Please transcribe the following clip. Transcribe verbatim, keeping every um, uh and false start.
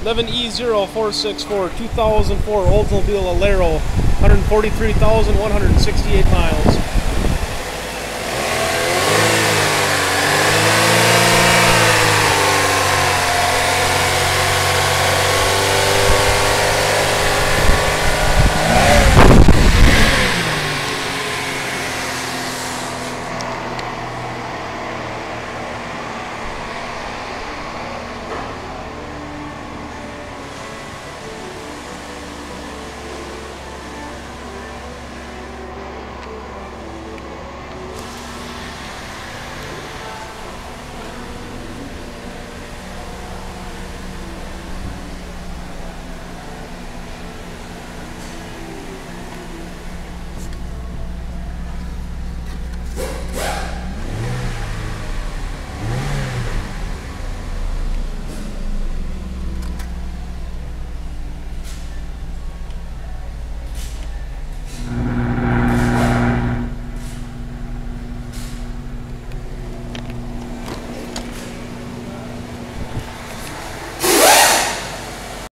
eleven E zero four six four, two thousand four Oldsmobile Alero, one hundred forty-three thousand one hundred sixty-eight miles.